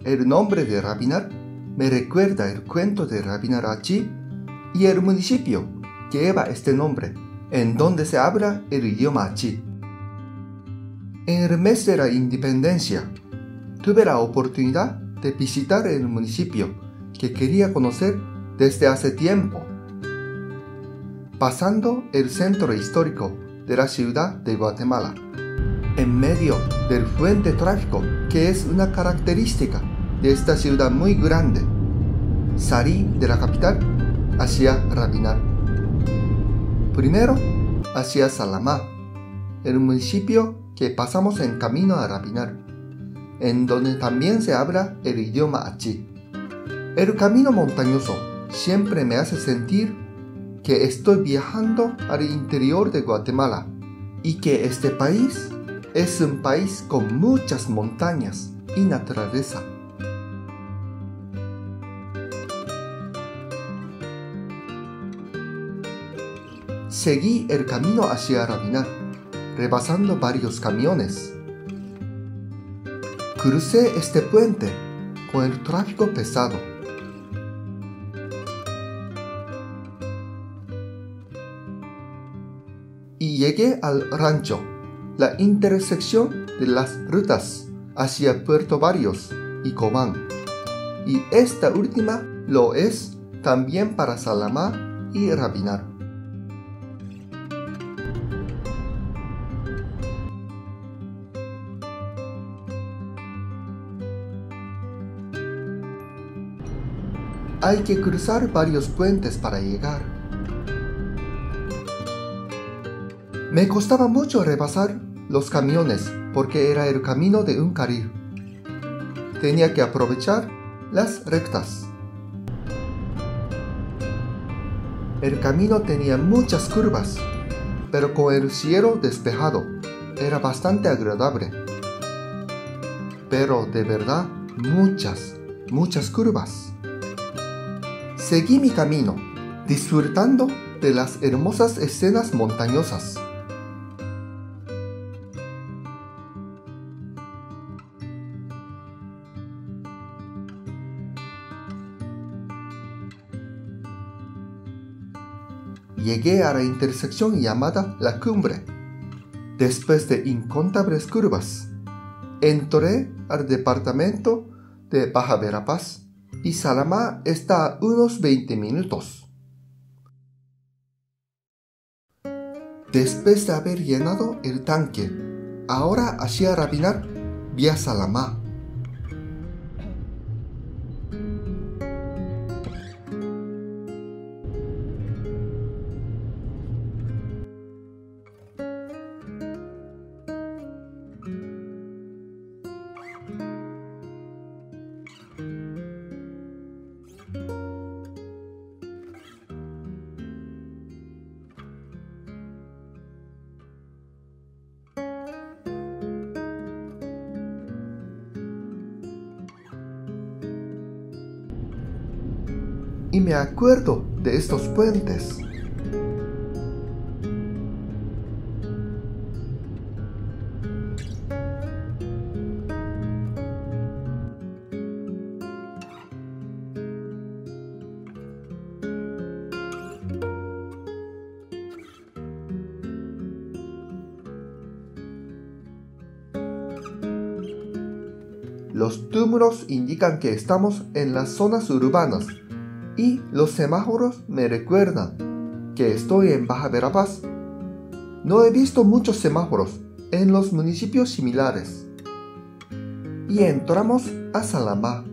El nombre de Rabinar me recuerda el cuento de Rabinar Achi y el municipio que lleva este nombre, en donde se habla el idioma Achi. En el mes de la independencia, tuve la oportunidad de visitar el municipio que quería conocer desde hace tiempo. Pasando el centro histórico de la ciudad de Guatemala, en medio del fluente tráfico que es una característica de esta ciudad muy grande, salí de la capital hacia Rabinar. Primero hacia Salamá, el municipio que pasamos en camino a Rabinar, en donde también se habla el idioma Achi. El camino montañoso siempre me hace sentir que estoy viajando al interior de Guatemala y que este país es un país con muchas montañas y naturaleza. Seguí el camino hacia Rabinar, rebasando varios camiones. Crucé este puente con el tráfico pesado. Y llegué al rancho, la intersección de las rutas hacia Puerto Barrios y Cobán. Y esta última lo es también para Salamá y Rabinar. Hay que cruzar varios puentes para llegar. Me costaba mucho rebasar los camiones porque era el camino de un carril. Tenía que aprovechar las rectas. El camino tenía muchas curvas, pero con el cielo despejado era bastante agradable. Pero de verdad, muchas curvas. Seguí mi camino, disfrutando de las hermosas escenas montañosas. Llegué a la intersección llamada La Cumbre. Después de incontables curvas, entré al departamento de Baja Verapaz y Salamá está a unos 20 minutos. Después de haber llenado el tanque, ahora hacia Rabinar vía Salamá. Y me acuerdo de estos puentes. Los túmulos indican que estamos en las zonas urbanas y los semáforos me recuerdan que estoy en Baja Verapaz. No he visto muchos semáforos en los municipios similares. Y entramos a Salamá.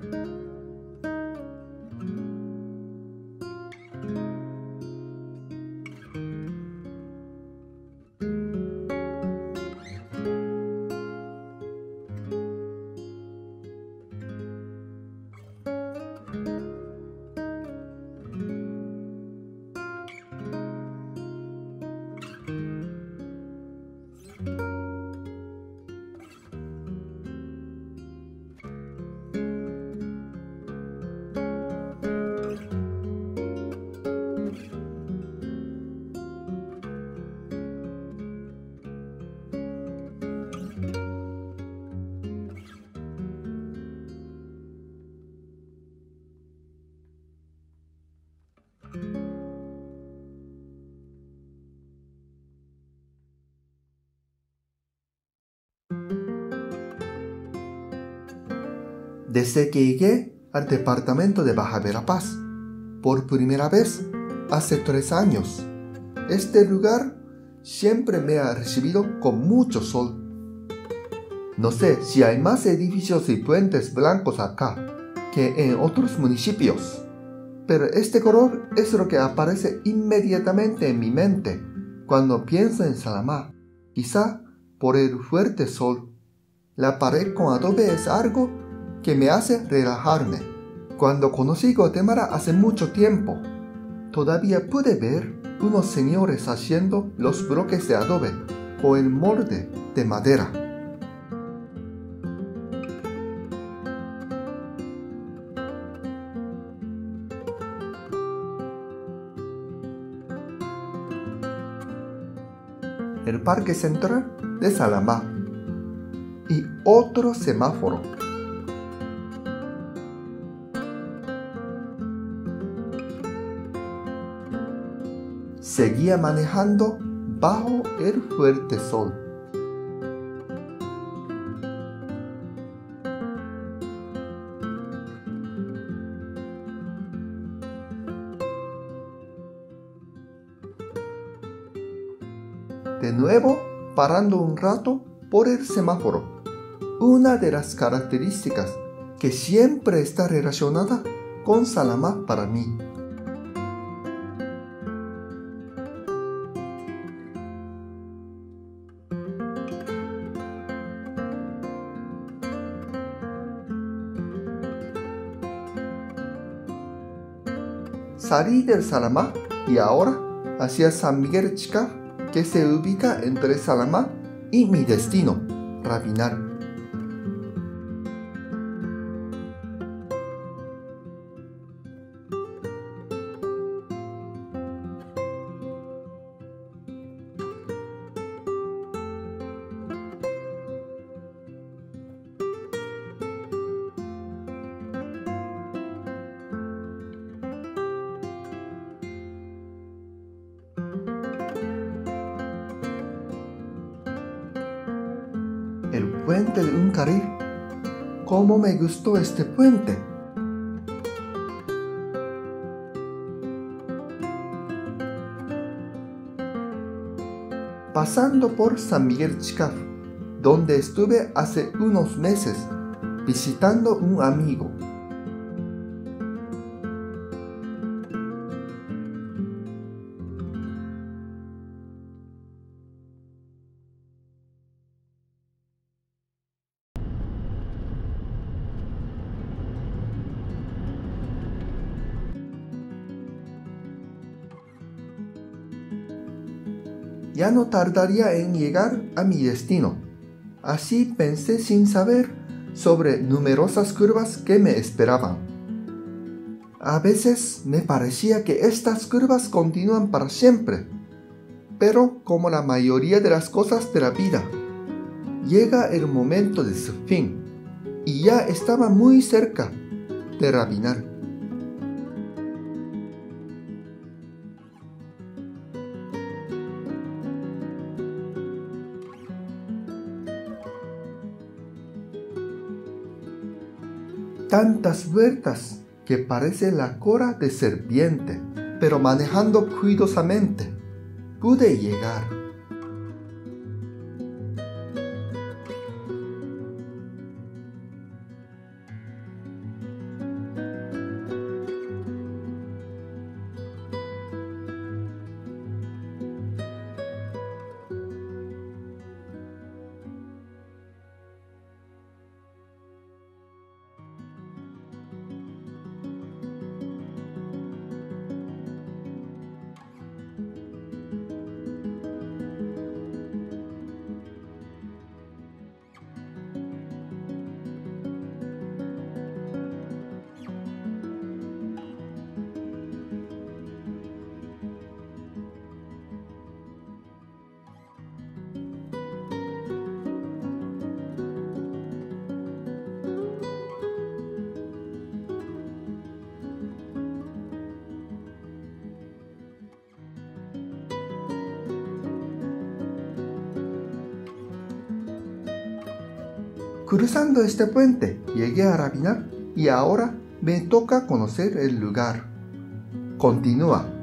Desde que llegué al departamento de Baja Verapaz, por primera vez, hace 3 años, este lugar siempre me ha recibido con mucho sol. No sé si hay más edificios y puentes blancos acá que en otros municipios, pero este color es lo que aparece inmediatamente en mi mente cuando pienso en Salamá, quizá por el fuerte sol. La pared con adobe es algo que me hace relajarme. Cuando conocí Guatemala hace mucho tiempo, todavía pude ver unos señores haciendo los bloques de adobe con el molde de madera. El Parque Central de Salamá y otro semáforo. Seguía manejando bajo el fuerte sol. De nuevo, parando un rato por el semáforo. Una de las características que siempre está relacionada con Salamá para mí. Salí del Salamá y ahora hacia San Miguel Chicaf, que se ubica entre Salamá y mi destino, Rabinal. El puente de un carril. ¿Cómo me gustó este puente? Pasando por San Miguel Chicaf, donde estuve hace unos meses visitando un amigo. Ya no tardaría en llegar a mi destino. Así pensé sin saber sobre numerosas curvas que me esperaban. A veces me parecía que estas curvas continúan para siempre, pero como la mayoría de las cosas de la vida, llega el momento de su fin y ya estaba muy cerca de Rabinal. Tantas vueltas que parece la cola de serpiente, pero manejando cuidadosamente, pude llegar. Cruzando este puente, llegué a Rapinar y ahora me toca conocer el lugar. Continúa.